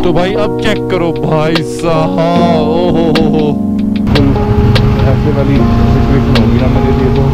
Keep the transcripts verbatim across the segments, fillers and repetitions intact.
तो भाई अब चेक करो भाई साहब, ओहो हो हो ऐसे वाली सिचुएशन होगी ना मेरे लिए तो।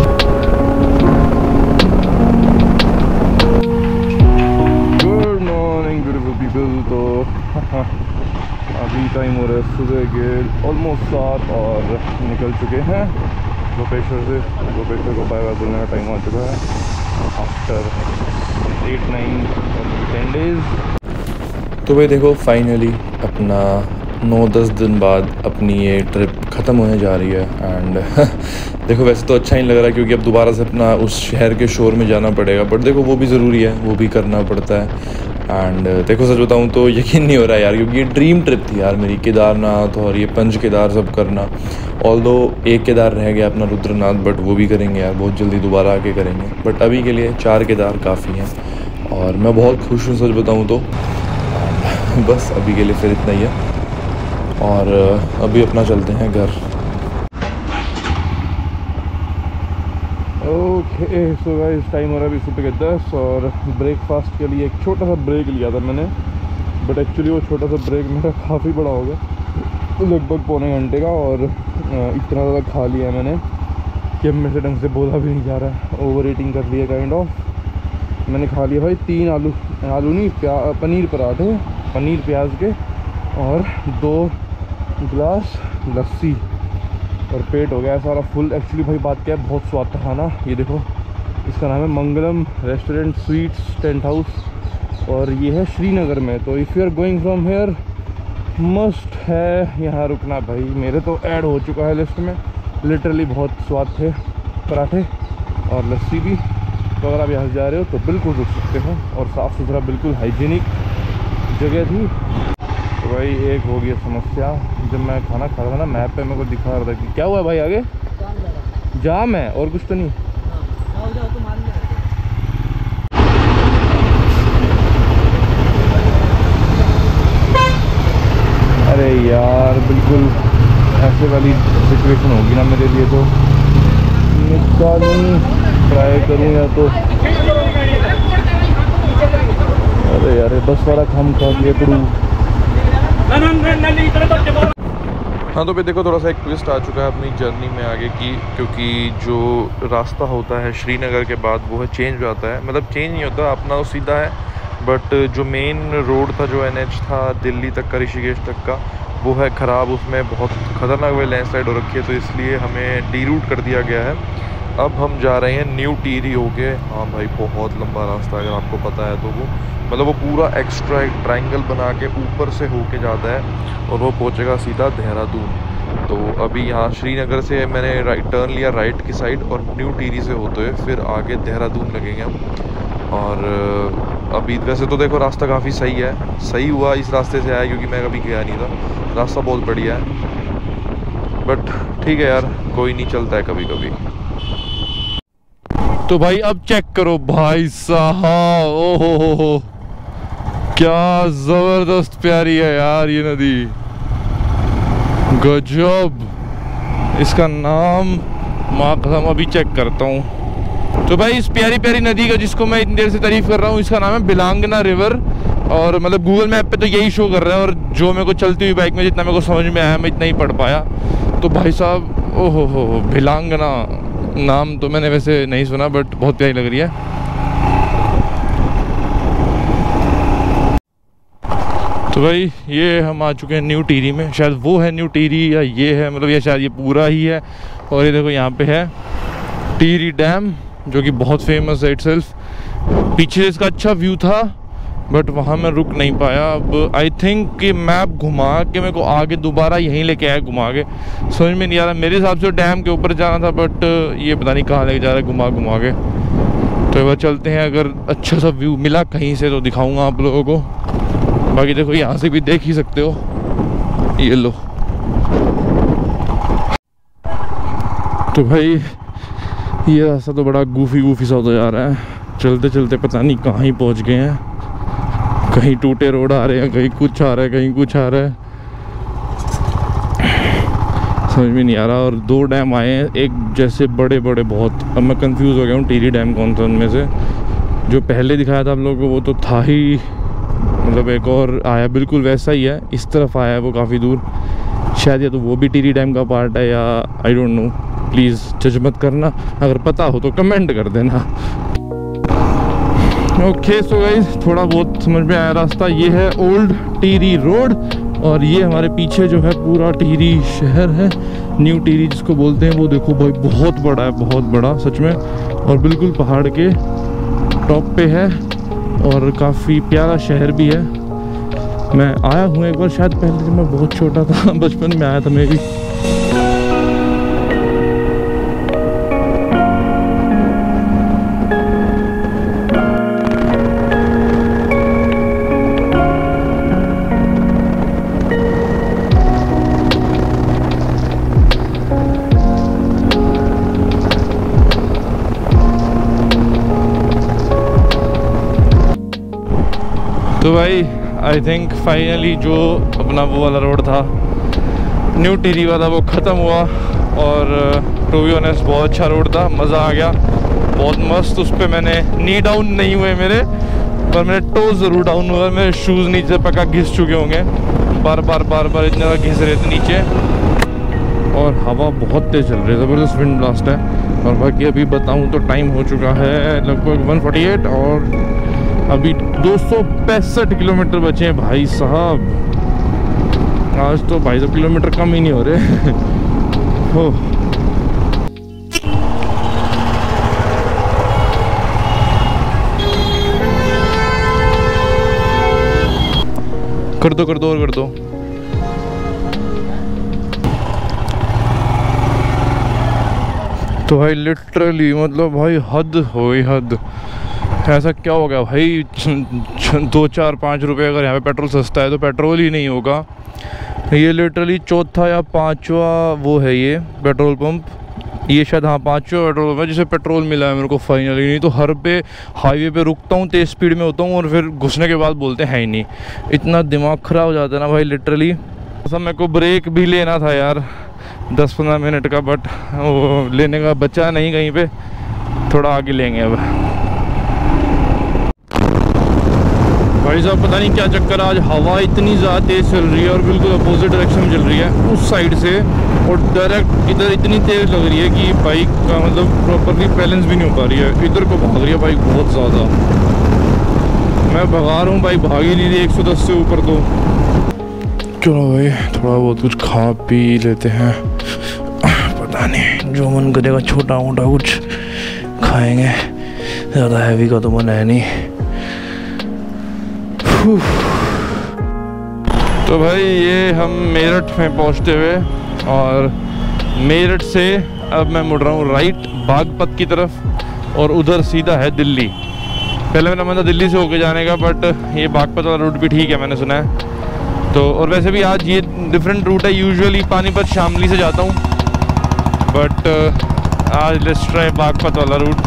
Good morning beautiful people. तो अभी टाइम हो रहा है सुबह के ऑलमोस्ट सात और निकल चुके हैं गोपेश्वर से। गोपेश्वर को बाय बाय बोलने का टाइम आ चुका है after eight nine ten days. तो भाई देखो फाइनली अपना नौ दस दिन बाद अपनी ये ट्रिप ख़त्म होने जा रही है। एंड देखो वैसे तो अच्छा ही लग रहा है क्योंकि अब दोबारा से अपना उस शहर के शोर में जाना पड़ेगा, बट देखो वो भी ज़रूरी है, वो भी करना पड़ता है। एंड देखो सच बताऊँ तो यकीन नहीं हो रहा है यार, क्योंकि ये ड्रीम ट्रिप थी यार मेरी, केदारनाथ और ये पंच केदार सब करना। ऑल्दो एक केदार रह गया अपना रुद्रनाथ, बट वो भी करेंगे यार बहुत जल्दी, दोबारा आके करेंगे। बट अभी के लिए चार केदार काफ़ी हैं और मैं बहुत खुश हूँ सच बताऊँ तो। बस अभी के लिए फिर इतना ही है और अभी अपना चलते हैं घर। ओके सो गाइस टाइम हो रहा है अभी सुबह के दस और ब्रेकफास्ट के लिए एक छोटा सा ब्रेक लिया था मैंने, बट एक्चुअली वो छोटा सा ब्रेक मेरा काफ़ी बड़ा हो गया, लगभग पौने घंटे का, और इतना ज़्यादा खा लिया है मैंने कि अब मेरे से ढंग से बोला भी नहीं जा रहा है। ओवर ईटिंग कर लिया काइंड ऑफ। मैंने खा लिया भाई तीन आलू आलू नहीं प्या पनीर पराठे, पनीर प्याज के, और दो गिलास लस्सी, और पेट हो गया सारा फुल। एक्चुअली भाई बात क्या है, बहुत स्वाद था खाना। ये देखो इसका नाम है Mangalam restaurant sweets tent house और ये है श्रीनगर में। तो if you are going from here must है यहाँ रुकना भाई। मेरे तो ऐड हो चुका है लिस्ट में, लिटरली बहुत स्वाद थे पराठे और लस्सी भी। तो अगर आप यहाँ जा रहे हो तो बिल्कुल रुक सकते हो, और साफ़ सुथरा बिल्कुल हाइजीनिक जगह थी। तो भाई एक हो गई समस्या, जब मैं खाना खा रहा था ना मैप पे मेरे को दिखा रहा था कि क्या हुआ है भाई आगे जाम है और कुछ तो नहीं। हाँ, जाओ, तो मान अरे यार बिल्कुल ऐसे वाली सिचुएशन होगी ना मेरे लिए तो निकालूँ ट्राई करूँ या तो अरे यार बस वाला काम खा लिया करूँ। हाँ तो भाई देखो थोड़ा सा एक ट्विस्ट आ चुका है अपनी जर्नी में आगे की, क्योंकि जो रास्ता होता है श्रीनगर के बाद वो है चेंज हो जाता है। मतलब चेंज नहीं होता, अपना तो सीधा है, बट जो मेन रोड था जो एन एच था दिल्ली तक का, ऋषिकेश तक का, वो है ख़राब। उसमें बहुत ख़तरनाक वे लैंडस्लाइड हो रखी है, तो इसलिए हमें डी रूट कर दिया गया है। अब हम जा रहे हैं न्यू टिहरी होके। हाँ भाई बहुत लंबा रास्ता, अगर आपको पता है तो वो मतलब वो पूरा एक्स्ट्रा एक ट्रायंगल बना के ऊपर से होके जाता है और वो पहुंचेगा सीधा देहरादून। तो अभी यहाँ श्रीनगर से मैंने राइट टर्न लिया राइट की साइड, और न्यू टिहरी से होते हुए फिर आगे देहरादून लगेंगे हम। और अभी वैसे तो देखो रास्ता काफ़ी सही है, सही हुआ इस रास्ते से आया क्योंकि मैं कभी गया नहीं था। रास्ता बहुत बढ़िया है, बट ठीक है यार कोई नहीं, चलता है कभी कभी। तो भाई अब चेक करो भाई साहब, ओहो हो हो क्या जबरदस्त प्यारी है यार ये नदी, गजब। इसका नाम माँ कसम अभी चेक करता हूँ। तो भाई इस प्यारी प्यारी नदी का जिसको मैं इतनी देर से तारीफ कर रहा हूँ, इसका नाम है बिलांगना रिवर। और मतलब गूगल मैप पे तो यही शो कर रहा है, और जो मेरे को चलती हुई बाइक में जितना मेरे को समझ में आया मैं इतना ही पढ़ पाया। तो भाई साहब ओहो हो बिलांगना नाम तो मैंने वैसे नहीं सुना, बट बहुत प्यारी लग रही है। तो भाई ये हम आ चुके हैं न्यू टिहरी में, शायद वो है न्यू टिहरी या ये है, मतलब ये शायद ये पूरा ही है। और ये देखो यहाँ पे है टिहरी डैम जो कि बहुत फेमस है इटसेल्फ। पीछे इसका अच्छा व्यू था बट वहाँ मैं रुक नहीं पाया। अब आई थिंक कि मैप घुमा के मेरे को आगे दोबारा यहीं लेके आया घुमा के, समझ में नहीं आ रहा। मेरे हिसाब से डैम के ऊपर जाना था, बट ये पता नहीं कहाँ लेके जा रहा है घुमा घुमा के। तो एक बार चलते हैं, अगर अच्छा सा व्यू मिला कहीं से तो दिखाऊंगा आप लोगों को। बाकी देखो यहाँ से भी देख ही सकते हो, ये लो। तो भाई ये रास्ता तो बड़ा गूफी गूफी सा होता जा रहा है, चलते चलते पता नहीं कहाँ ही पहुँच गए हैं। कहीं टूटे रोड आ रहे हैं, कहीं कुछ आ रहा है, कहीं कुछ आ रहा है, समझ में नहीं आ रहा। और दो डैम आए हैं एक जैसे बड़े बड़े बहुत। अब मैं कंफ्यूज हो गया हूँ टिहरी डैम कौन सा उनमें से। जो पहले दिखाया था आप लोगों को वो तो था ही मतलब एक और आया बिल्कुल वैसा ही है, इस तरफ आया है वो काफ़ी दूर, शायद या तो वो भी टिहरी डैम का पार्ट है या आई डोंट नो, प्लीज़ जज मत करना, अगर पता हो तो कमेंट कर देना। ओके सो गाइस, थोड़ा बहुत समझ में आया रास्ता। ये है ओल्ड टिहरी रोड और ये हमारे पीछे जो है पूरा टिहरी शहर है, न्यू टिहरी जिसको बोलते हैं। वो देखो भाई बहुत बड़ा है, बहुत बड़ा सच में, और बिल्कुल पहाड़ के टॉप पे है और काफ़ी प्यारा शहर भी है। मैं आया हूँ एक बार शायद पहले, जब मैं बहुत छोटा था, बचपन में आया था मैं भी। तो भाई आई थिंक फाइनली जो अपना वो वाला रोड था न्यू टिहरी वाला वो ख़त्म हुआ, और टू बी ऑनेस्ट बहुत अच्छा रोड था, मज़ा आ गया, बहुत मस्त। उस पर मैंने नी डाउन नहीं हुए मेरे, पर मेरे टोज ज़रूर डाउन हुआ, मेरे शूज़ नीचे पक्का घिस चुके होंगे, बार बार बार बार इतना घिस रहे थे नीचे, और हवा बहुत तेज़ चल रही है, ज़बरदस्त विंड ब्लास्ट है। और बाकी अभी बताऊँ तो टाइम हो चुका है लगभग वन फोर्टी एट और अभी दो सौ पैंसठ किलोमीटर बचे हैं भाई साहब। आज तो भाई साहब किलोमीटर कम ही नहीं हो रहे। हो कर दो कर दो और कर दो। तो भाई लिटरली मतलब भाई हद हो गई, हद। ऐसा क्या हो गया भाई, दो चार पाँच रुपए अगर यहाँ पे पेट्रोल सस्ता है तो पेट्रोल ही नहीं होगा। ये लिटरली चौथा या पांचवा वो है ये पेट्रोल पंप, ये शायद हाँ पांचवा पेट्रोल पंप है जिसे पेट्रोल मिला है मेरे को फाइनली। नहीं तो हर पे हाईवे पे रुकता हूँ, तेज़ स्पीड में होता हूँ और फिर घुसने के बाद बोलते हैं ही नहीं। इतना दिमाग ख़राब हो जाता है ना भाई लिटरली। सब मेरे को ब्रेक भी लेना था यार दस पंद्रह मिनट का, बट वो लेने का बचा नहीं कहीं पे, थोड़ा आगे लेंगे अब। भाई साहब पता नहीं क्या चक्कर, आज हवा इतनी ज़्यादा तेज़ चल रही है और बिल्कुल अपोजिट डायरेक्शन में चल रही है उस साइड से, और डायरेक्ट इधर इतनी तेज़ लग रही है कि बाइक का मतलब प्रॉपरली बैलेंस भी नहीं हो पा रही है। इधर को भाग रही है बाइक बहुत ज़्यादा, मैं भगा रहा हूँ बाइक भाग ही नहीं रही एक सौ दस से ऊपर। तो चलो भाई थोड़ा बहुत कुछ खा पी लेते हैं, पता नहीं जो मन करेगा छोटा मोटा कुछ खाएंगे, ज़्यादा हैवी का तो मन है नहीं। तो भाई ये हम मेरठ में पहुंचते हुए, और मेरठ से अब मैं मुड़ रहा हूँ राइट बागपत की तरफ, और उधर सीधा है दिल्ली। पहले मेरा मन था दिल्ली से होके जाने का, बट ये बागपत वाला रूट भी ठीक है मैंने सुना है तो। और वैसे भी आज ये डिफरेंट रूट है, यूजुअली पानीपत शामली से जाता हूँ, बट आज लेट्स ट्राई बागपत वाला रूट।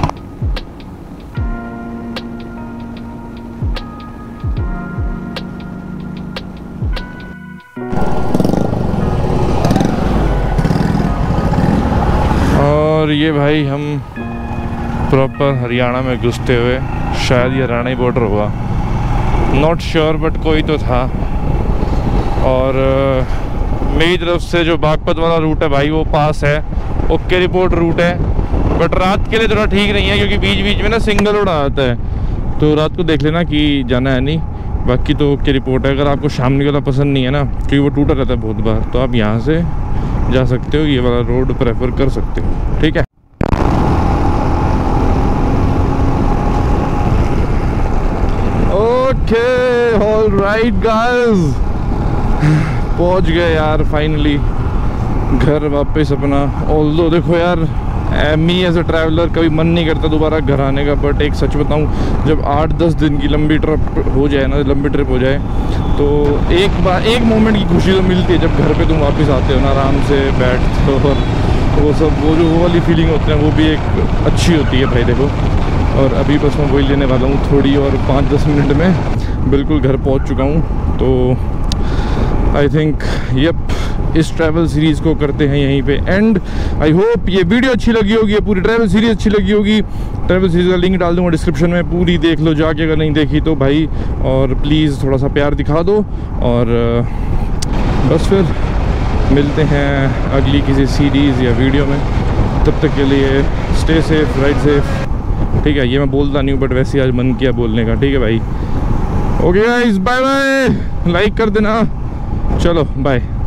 और ये भाई हम प्रॉपर हरियाणा में घुसते हुए, शायद ये हरियाणा ही बॉर्डर होगा, नॉट श्योर बट कोई तो था। और uh, मेरी तरफ से जो बागपत वाला रूट है भाई वो पास है, ओके रिपोर्ट रूट है, बट रात के लिए थोड़ा ठीक नहीं है क्योंकि बीच बीच में ना सिंगल रोड आता है, तो रात को देख लेना कि जाना है नहीं। बाकी तो ओके रिपोर्ट है। अगर आपको शामली वाला पसंद नहीं है ना, क्योंकि वो टूटा रहता है बहुत बार, तो आप यहाँ से जा सकते हो, ये वाला रोड प्रेफर कर सकते हो, ठीक है। ओके ऑल राइट गाइस, पहुंच गए यार फाइनली घर वापस अपना। ऑल्दो देखो यार, मी एज अ ट्रैवलर कभी मन नहीं करता दोबारा घर आने का, बट एक सच बताऊं, जब आठ दस दिन की लंबी ट्रिप हो जाए ना, लंबी ट्रिप हो जाए तो एक बार एक मोमेंट की खुशी तो मिलती है जब घर पे तुम वापस आते हो ना, आराम से बैठते हो, और वो सब वो जो वो वाली फीलिंग होती है वो भी एक अच्छी होती है भाई देखो। और अभी बस मैं वही लेने वाला हूँ थोड़ी, और पाँच दस मिनट में बिल्कुल घर पहुँच चुका हूँ। तो आई थिंक यप इस ट्रैवल सीरीज़ को करते हैं यहीं पे एंड। आई होप ये वीडियो अच्छी लगी होगी, पूरी ट्रैवल सीरीज़ अच्छी लगी होगी। ट्रैवल सीरीज़ का लिंक डाल दूँगा डिस्क्रिप्शन में, पूरी देख लो जाके अगर नहीं देखी तो भाई, और प्लीज़ थोड़ा सा प्यार दिखा दो। और बस फिर मिलते हैं अगली किसी सीरीज़ या वीडियो में, तब तक के लिए स्टे सेफ, राइड सेफ। ठीक है, ये मैं बोलता नहीं हूँ बट वैसे आज मन किया बोलने का। ठीक है भाई, okay guys, bye bye, like कर देना, चलो बाय।